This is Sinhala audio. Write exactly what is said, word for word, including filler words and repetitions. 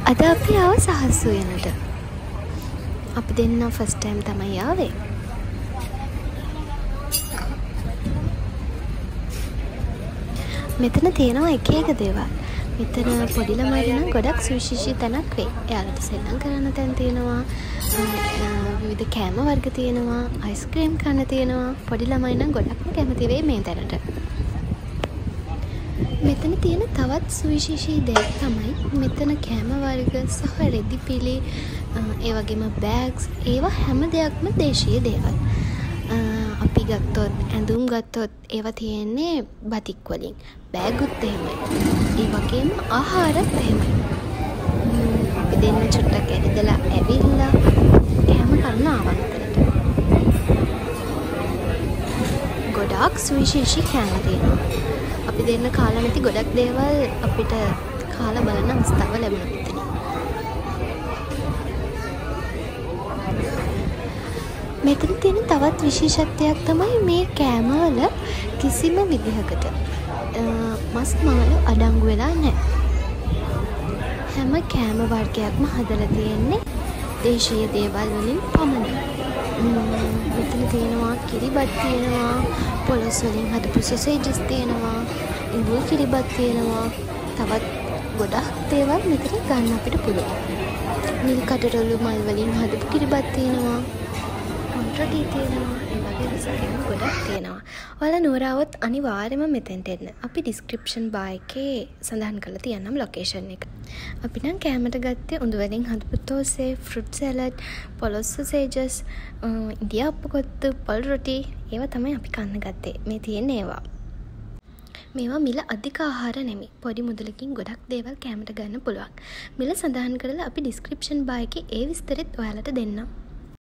අද අපි ආව සහස් උයනට. අපි දෙන්න ෆස්ට් ටයිම් තමයි ආවේ. මෙතන තියෙනවා එක එක දේවල්. මෙතන පොඩි ළමයිට නම් ගොඩක් සුවිශේෂී තැනක් වෙයි. එයාලට සෙල්ලම් කරන්න තැන් තියෙනවා. විවිධ කෑම වර්ග තියෙනවා. අයිස්ක්‍රීම් කන්න තියෙනවා. පොඩි ළමයි නම් ගොඩක්ම කැමති වෙයි මේ තැනට. මෙතන තියෙන තවත් සුවිශේෂී දෙයක් තමයි මෙතන කෑම වර්ග සහ රෙදි පිලි ඒ වගේම බෑග්ස් ඒවා හැම දෙයක්ම දේශීය දේවල්. අපි ගත්තොත් ඇඳුම් ගත්තොත් ඒවා තියෙන්නේ බතික් වලින්. බෑගුත් එහෙමයි. ඒ වගේම ආහාරත් එහෙමයි. අපි දෙන්න චුට්ටක් ඇවිදලා ඇවිල්ලා එහෙම කරන ආවන්තරට. ගොඩාක් සුවිශේෂී කෑම තියෙනවා. අපි දෙන්න කාලා නැති ගොඩක් දේවල් අපිට කාලා බලන්න අවස්ථාව ලැබුණා මෙතන. මෙතන තියෙන තවත් විශේෂත්වයක් තමයි මේ කෑමවල කිසිම විදිහකට මස් මාළු අඩංගු වෙලා නැහැ. හැම කෑම වර්ගයක්ම හදලා තියෙන්නේ දේශීය දේවල් වලින් පමණයි. මෙතන තියෙනවා කිරිබත් තියෙනවා, පොලොස් වලින් හදපු සොසේජස් තියෙනවා, ඉඟුල් කිරිබත් තියෙනවා, තවත් ගොඩක් දේවල් මෙතන ගන්න අපිට පුළුවන්. නිල් කටරොළු මල් වලින් හදපු කිරිබත් තියෙනවා, කොන්ට්‍රටි තියෙනවා, ඒ වගේ රසකරන ගොඩක් තියෙනවා. ඔයාලා නුවරාවොත් අනිවාර්යයෙන්ම මෙතෙන්ට එන්න. අපි ඩිස්ක්‍රිප්ෂන් බා එකේ සඳහන් කරලා තියන්නම් ලොකේෂන් එක. අපි නම් කෑමට ගත්තේ උඳු වලින් හදපු තෝසේ, ෆෘට් සලාඩ්, පොලොස් සොසේජස්, ඉන්දියාප්පු කොත්තු, පොල් රොටි ඒවා තමයි අපි කන්න ගත්තේ. මේ තියෙන ඒවා. මේවා මිල අධික ආහාර නෙමෙයි. පොඩි මුදලකින් ගොඩක් දේවල් කෑමට ගන්න පුළුවන්. මිල සඳහන් කරලා අපි ඩිස්ක්‍රිප්ෂන් බා එකේ ඒ විස්තරෙත් ඔයාලට දෙන්නම්.